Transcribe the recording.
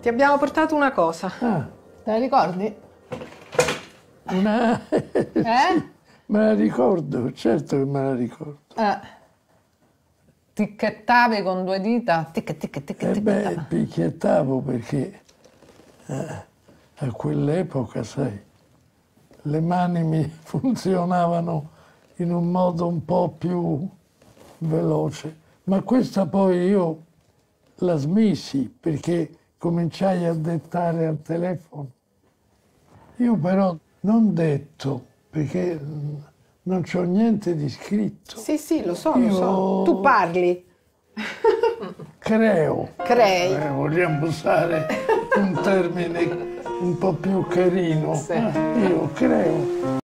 Ti abbiamo portato una cosa. Ah, Te la ricordi? una... Eh? Me la ricordo, certo che me la ricordo. Ticchettavi con due dita? Beh, picchiettavo perché a quell'epoca, sai, le mani mi funzionavano in un modo un po' più veloce. Ma questa poi io la smissi perché cominciai a dettare al telefono. Io però non detto, perché non c'ho niente di scritto. Sì, sì, lo so, Io- lo so. Tu parli. Creo. Crei. Vogliamo usare un termine un po' più carino. Sì. Io creo.